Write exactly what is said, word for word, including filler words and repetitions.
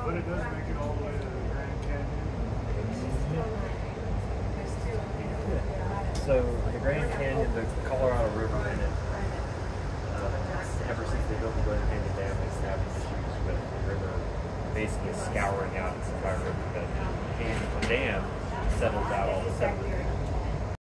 But it does make it all the way to the Grand Canyon. So the Grand Canyon, the Colorado River in it, uh, ever since they built the Grand Canyon Dam, they've been having issues with the river basically scouring out its entire river bed. And the dam settles out all the sediment